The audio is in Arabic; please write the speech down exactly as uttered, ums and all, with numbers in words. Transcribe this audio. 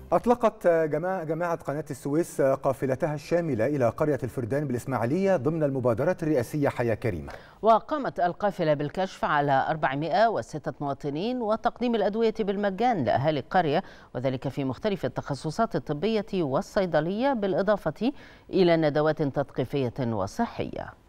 أطلقت جماعة جماعة قناة السويس قافلتها الشاملة إلى قرية الفردان بالإسماعيلية ضمن المبادرة الرئاسية حياة كريمة. وقامت القافلة بالكشف على أربعمائة وستة مواطنين وتقديم الأدوية بالمجان لأهالي القرية، وذلك في مختلف التخصصات الطبية والصيدلية، بالإضافة إلى ندوات تثقيفية وصحية.